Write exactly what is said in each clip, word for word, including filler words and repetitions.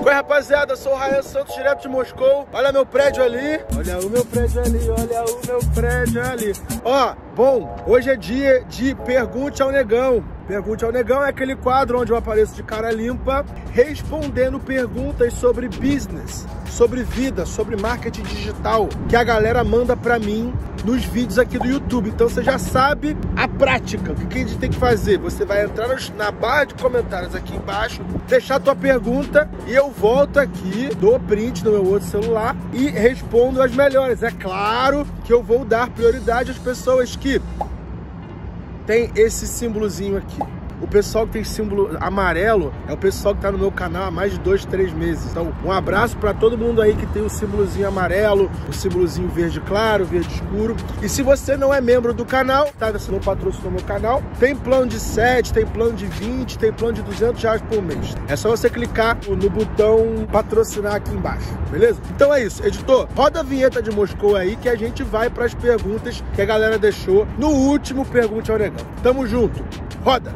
Oi, rapaziada, eu sou o Ryan Santos, direto de Moscou. Olha meu prédio ali. Olha o meu prédio ali, olha o meu prédio ali. Ó, bom, hoje é dia de Pergunte ao Negão. Pergunte ao Negão é aquele quadro onde eu apareço de cara limpa, respondendo perguntas sobre business, sobre vida, sobre marketing digital, que a galera manda pra mim nos vídeos aqui do YouTube. Então você já sabe a prática, o que a gente tem que fazer. Você vai entrar na barra de comentários aqui embaixo, deixar a tua pergunta e eu volto aqui, dou print no meu outro celular e respondo as melhores. É claro que eu vou dar prioridade às pessoas que tem esse símbolozinho aqui. O pessoal que tem símbolo amarelo é o pessoal que tá no meu canal há mais de dois, três meses. Então, um abraço para todo mundo aí que tem o símbolozinho amarelo, o símbolozinho verde claro, verde escuro. E se você não é membro do canal, tá? Você não patrocinou meu canal, tem plano de sete, tem plano de vinte, tem plano de duzentos reais por mês. É só você clicar no botão patrocinar aqui embaixo, beleza? Então é isso. Editor, roda a vinheta de Moscou aí que a gente vai para as perguntas que a galera deixou no último Pergunte ao Negão. Tamo junto. Roda!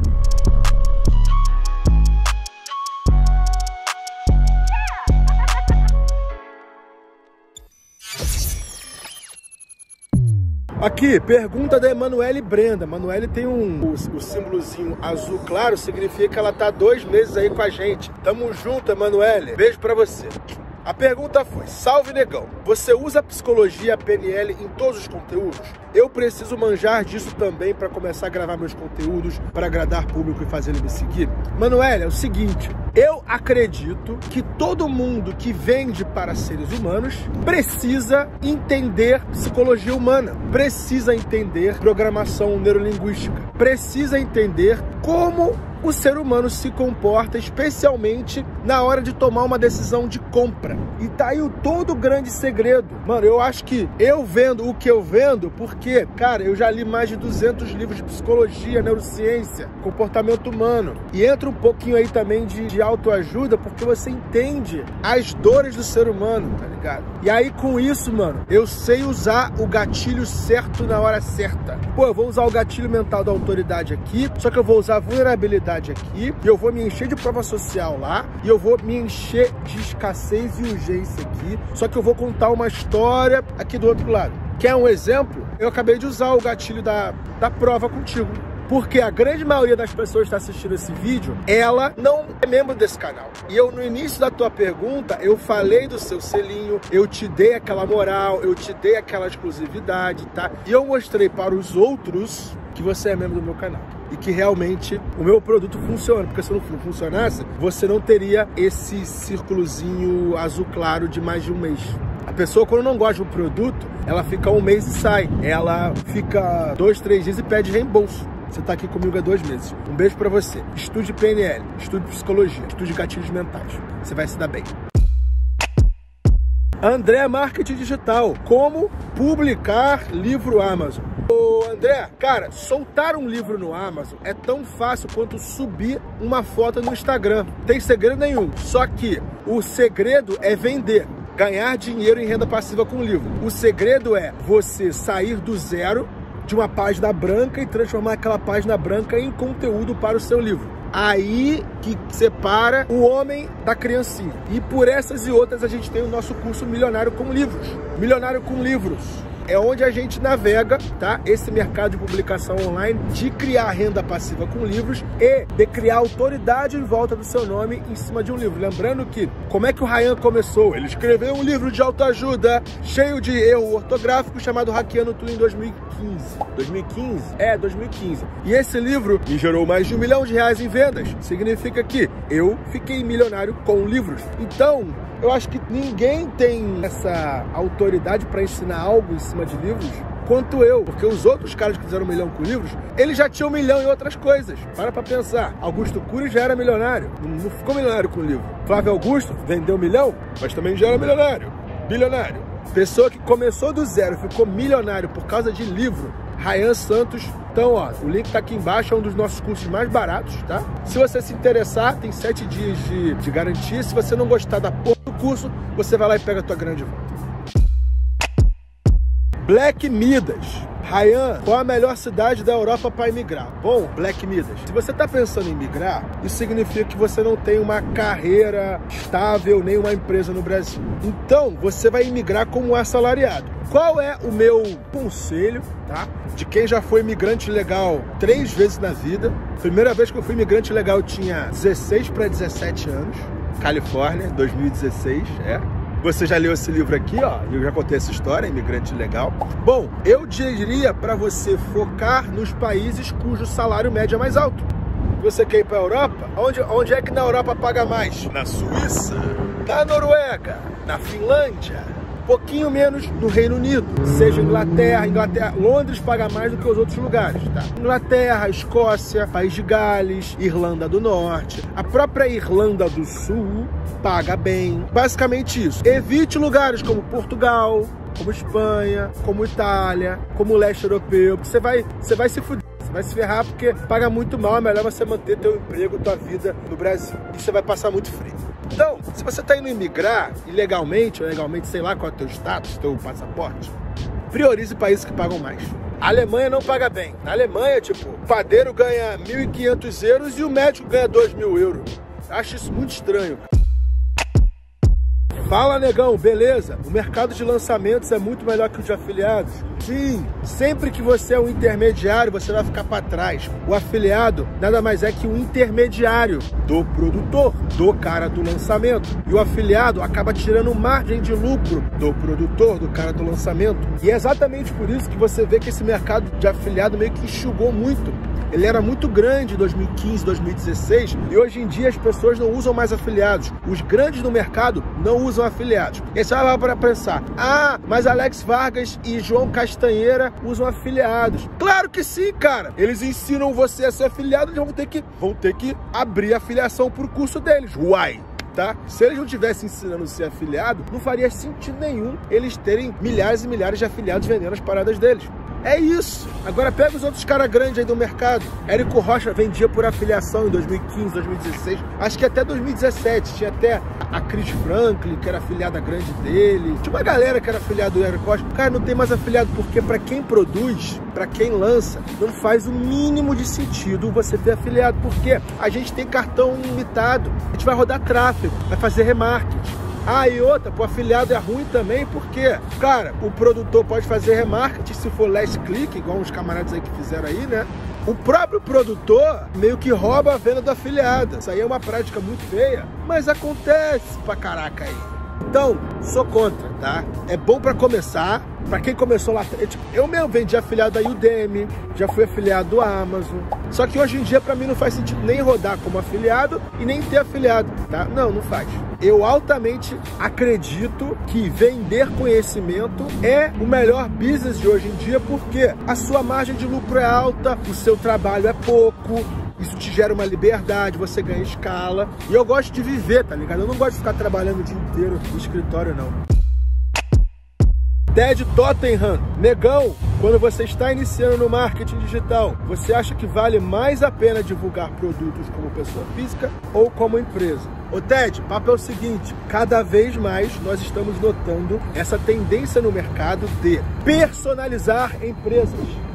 Aqui, pergunta da Emanuele Brenda. Emanuele tem um o, o símbolozinho azul claro, significa que ela tá dois meses aí com a gente. Tamo junto, Emanuele. Beijo pra você. A pergunta foi: salve negão, você usa psicologia P N L em todos os conteúdos? Eu preciso manjar disso também para começar a gravar meus conteúdos, para agradar público e fazer ele me seguir? Manoel, é o seguinte, eu acredito que todo mundo que vende para seres humanos precisa entender psicologia humana, precisa entender programação neurolinguística, precisa entender como o ser humano se comporta, especialmente na hora de tomar uma decisão de compra. E tá aí o todo grande segredo. Mano, eu acho que eu vendo o que eu vendo, porque, cara, eu já li mais de duzentos livros de psicologia, neurociência, comportamento humano. E entra um pouquinho aí também de, de autoajuda, porque você entende as dores do ser humano, tá ligado? E aí com isso, mano, eu sei usar o gatilho certo na hora certa. Pô, eu vou usar o gatilho mental da autoridade aqui, só que eu vou usar a vulnerabilidade aqui, e eu vou me encher de prova social lá, e eu vou me encher de escassez e urgência aqui, só que eu vou contar uma história aqui do outro lado. Quer um exemplo? Eu acabei de usar o gatilho da, da prova contigo. Porque a grande maioria das pessoas que está assistindo esse vídeo, ela não é membro desse canal. E eu, no início da tua pergunta, eu falei do seu selinho, eu te dei aquela moral, eu te dei aquela exclusividade, tá? E eu mostrei para os outros que você é membro do meu canal. E que realmente o meu produto funciona. Porque se não funcionasse, você não teria esse círculozinho azul claro de mais de um mês. A pessoa, quando não gosta do produto, ela fica um mês e sai. Ela fica dois, três dias e pede reembolso. Você tá aqui comigo há dois meses. Um beijo pra você. Estude P N L, estude psicologia, estude gatilhos mentais. Você vai se dar bem. André, marketing digital. Como publicar livro Amazon? Ô André, cara, soltar um livro no Amazon é tão fácil quanto subir uma foto no Instagram. Tem segredo nenhum. Só que o segredo é vender. Ganhar dinheiro em renda passiva com o livro. O segredo é você sair do zero de uma página branca e transformar aquela página branca em conteúdo para o seu livro. Aí que separa o homem da criancinha. E por essas e outras a gente tem o nosso curso Milionário com Livros. Milionário com Livros. É onde a gente navega, tá? Esse mercado de publicação online, de criar renda passiva com livros e de criar autoridade em volta do seu nome em cima de um livro. Lembrando que, como é que o Ryan começou? Ele escreveu um livro de autoajuda cheio de erro ortográfico chamado Hackeando Tudo em dois mil e quinze. dois mil e quinze? É, dois mil e quinze. E esse livro me gerou mais de um milhão de reais em vendas. Significa que eu fiquei milionário com livros. Então, eu acho que ninguém tem essa autoridade para ensinar algo em cima de livros quanto eu, porque os outros caras que fizeram um milhão com livros, eles já tinham um milhão em outras coisas. Para pra pensar. Augusto Cury já era milionário, não ficou milionário com livro. Flávio Augusto vendeu um milhão, mas também já era milionário, bilionário. Pessoa que começou do zero, ficou milionário por causa de livro, Ryan Santos. Então, ó, o link tá aqui embaixo, é um dos nossos cursos mais baratos, tá? Se você se interessar, tem sete dias de, de garantia. Se você não gostar da porra do curso, você vai lá e pega a tua grande volta. Black Midas. Ryan, qual a melhor cidade da Europa para imigrar? Bom, Black Midas. Se você está pensando em migrar, isso significa que você não tem uma carreira estável, nem uma empresa no Brasil. Então, você vai imigrar como assalariado. Qual é o meu conselho, tá? De quem já foi imigrante legal três vezes na vida. Primeira vez que eu fui imigrante legal eu tinha dezesseis para dezessete anos. Califórnia, dois mil e dezesseis, é. Você já leu esse livro aqui, ó, eu já contei essa história, Imigrante Legal. Bom, eu diria para você focar nos países cujo salário médio é mais alto. Você quer ir para a Europa? Onde, onde é que na Europa paga mais? Na Suíça, na Noruega, na Finlândia, pouquinho menos no Reino Unido. Seja Inglaterra, Inglaterra, Londres paga mais do que os outros lugares, tá? Inglaterra, Escócia, País de Gales, Irlanda do Norte, a própria Irlanda do Sul paga bem. Basicamente isso. Evite lugares como Portugal, como Espanha, como Itália, como o leste europeu, porque você vai, você vai se fuder. Você vai se ferrar porque paga muito mal, é melhor você manter teu emprego, tua vida no Brasil. E você vai passar muito frio. Então, se você está indo imigrar, ilegalmente, ou legalmente, sei lá qual é o teu status, teu passaporte, priorize países que pagam mais. A Alemanha não paga bem. Na Alemanha, tipo, o padeiro ganha mil e quinhentos euros e o médico ganha dois mil euros. Acho isso muito estranho. Fala, negão, beleza? O mercado de lançamentos é muito melhor que o de afiliados? Sim, sempre que você é um intermediário, você vai ficar para trás. O afiliado nada mais é que um intermediário do produtor, do cara do lançamento. E o afiliado acaba tirando margem de lucro do produtor, do cara do lançamento. E é exatamente por isso que você vê que esse mercado de afiliado meio que enxugou muito. Ele era muito grande em dois mil e quinze, dois mil e dezesseis e hoje em dia as pessoas não usam mais afiliados. Os grandes do mercado não usam afiliados. E aí você vai para pensar, ah, mas Alex Vargas e João Castanheira usam afiliados. Claro que sim, cara. Eles ensinam você a ser afiliado, eles vão ter que, vão ter que abrir a afiliação pro curso deles. Uai! Tá? Se eles não estivessem ensinando a ser afiliado, não faria sentido nenhum eles terem milhares e milhares de afiliados vendendo as paradas deles. É isso. Agora pega os outros caras grandes aí do mercado. Érico Rocha vendia por afiliação em dois mil e quinze, dois mil e dezesseis. Acho que até dois mil e dezessete. Tinha até a Chris Franklin, que era afiliada grande dele. Tinha uma galera que era afiliada do Érico Rocha. Cara, não tem mais afiliado porque para quem produz, para quem lança, não faz o mínimo de sentido você ter afiliado. Porque a gente tem cartão limitado. A gente vai rodar tráfego, vai fazer remarketing. Ah, e outra, o afiliado é ruim também, porque, cara, o produtor pode fazer remarketing se for last click, igual uns camaradas aí que fizeram aí, né? O próprio produtor meio que rouba a venda do afiliado. Isso aí é uma prática muito feia, mas acontece pra caraca aí. Então, sou contra, tá? É bom pra começar. Pra quem começou lá, tipo, eu mesmo vendi afiliado da Udemy, já fui afiliado do Amazon. Só que hoje em dia pra mim não faz sentido nem rodar como afiliado e nem ter afiliado, tá? Não, não faz. Eu altamente acredito que vender conhecimento é o melhor business de hoje em dia porque a sua margem de lucro é alta, o seu trabalho é pouco, isso te gera uma liberdade, você ganha escala. E eu gosto de viver, tá ligado? Eu não gosto de ficar trabalhando o dia inteiro no escritório, não. Ted Tottenham, negão, quando você está iniciando no marketing digital, você acha que vale mais a pena divulgar produtos como pessoa física ou como empresa? Ô Ted, o papo é o seguinte, cada vez mais nós estamos notando essa tendência no mercado de personalizar empresas.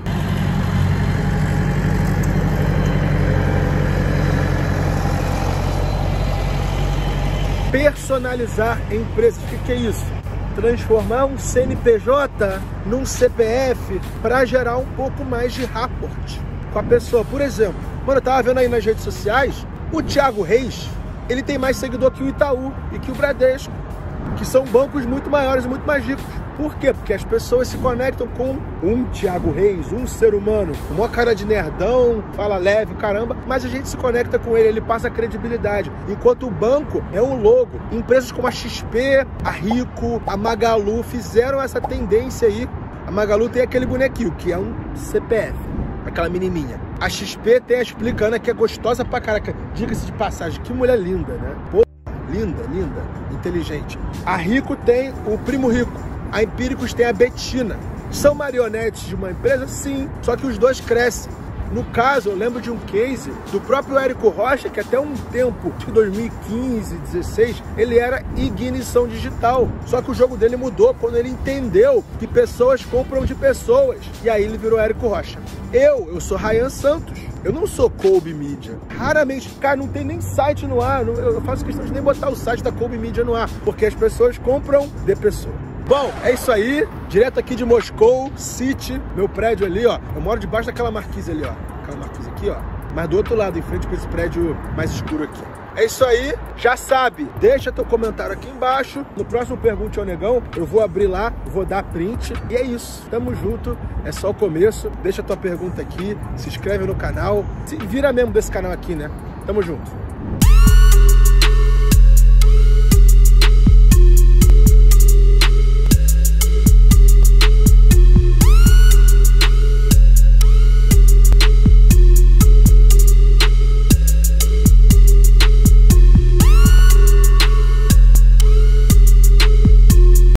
Personalizar empresas, o que, que é isso? Transformar um C N P J num C P F para gerar um pouco mais de rapport com a pessoa. Por exemplo, mano, eu tava vendo aí nas redes sociais, o Thiago Reis, ele tem mais seguidor que o Itaú e que o Bradesco, que são bancos muito maiores e muito mais ricos. Por quê? Porque as pessoas se conectam com um Thiago Reis, um ser humano, com uma cara de nerdão, fala leve, caramba, mas a gente se conecta com ele, ele passa credibilidade. Enquanto o banco é um logo. Empresas como a X P, a Rico, a Magalu fizeram essa tendência aí. A Magalu tem aquele bonequinho, que é um C P F, aquela menininha. A X P tem a explicando que é gostosa pra caraca. Diga-se de passagem, que mulher linda, né? Pô, linda, linda, inteligente. A Rico tem o Primo Rico. A Empíricos tem a Betina. São marionetes de uma empresa? Sim. Só que os dois crescem. No caso, eu lembro de um case do próprio Érico Rocha, que até um tempo, de dois mil e quinze, dezesseis, ele era ignição digital. Só que o jogo dele mudou quando ele entendeu que pessoas compram de pessoas. E aí ele virou Érico Rocha. Eu, eu sou Ryan Santos. Eu não sou Kolbe Media. Raramente, cara, não tem nem site no ar. Eu faço questão de nem botar o site da Kolbe Media no ar, porque as pessoas compram de pessoa. Bom, é isso aí, direto aqui de Moscou City, meu prédio ali, ó. Eu moro debaixo daquela marquise ali, ó. Aquela marquise aqui, ó. Mas do outro lado, em frente com esse prédio mais escuro aqui. É isso aí, já sabe, deixa teu comentário aqui embaixo. No próximo Pergunte ao Negão, eu vou abrir lá, vou dar print. E é isso, tamo junto, é só o começo. Deixa tua pergunta aqui, se inscreve no canal. Se vira membro desse canal aqui, né? Tamo junto.